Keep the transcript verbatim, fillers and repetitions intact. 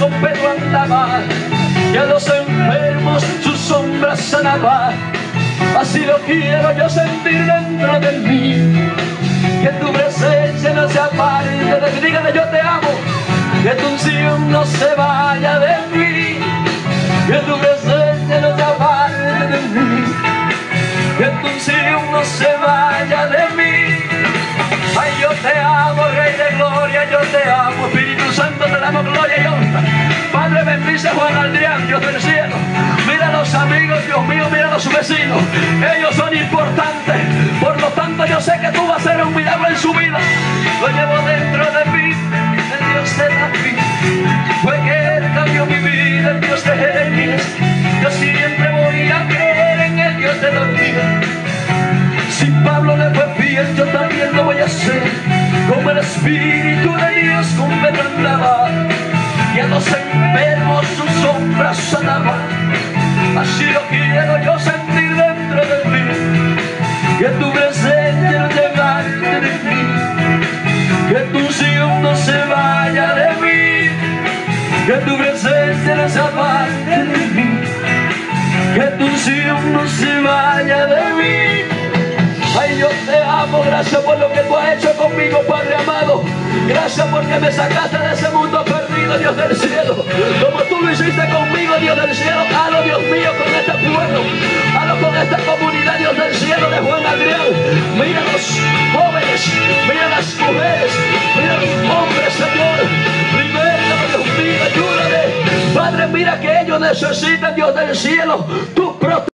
San Pedro andaba y a los enfermos su sombra sanaba. Así lo quiero yo sentir dentro de mí, que tu presencia no se aparte de mí. Dígale: yo te amo, que tu unción no se vaya de mí, que tu presencia no se aparte de mí, que tu unción no se vaya de mí. Ay, yo te amo, Rey de Gloria, yo te amo, Espíritu Santo, te damos gloria y honra. Padre, bendice a Juan Adrián, Dios del cielo. Mira a los amigos, Dios mío, mira a los vecinos. Ellos son importantes, por lo tanto yo sé que tú vas a hacer un milagro en su vida. Lo llevo dentro de mí, el Dios de David. Fue que Él cambió mi vida, el Dios de Jeremías. Yo siempre voy a creer en el Dios de David. Si Pablo le fue fiel, yo también lo voy a hacer. Como el Espíritu de Dios con Pedro andaba, y a los enfermos su sombra sanaba. Así lo quiero yo sentir dentro de mí, que tu presencia no se vaya de mí, que tu unción no se vaya de mí, que tu presencia no se aparte de mí, que tu unción no se vaya de mí. Ay, yo te amo, gracias por lo que tú has hecho conmigo, Padre amado. Gracias porque me sacaste de ese mundo perdido, Dios del cielo. Como tú lo hiciste conmigo, Dios del cielo, hazlo, Dios mío, con este pueblo, hazlo con esta comunidad, Dios del cielo, de Juan Adrián. Mira a los jóvenes, mira a las mujeres, mira a los hombres, Señor. Libéralo, Dios mío, ayúdale. Padre, mira que ellos necesitan, Dios del cielo, tu protección.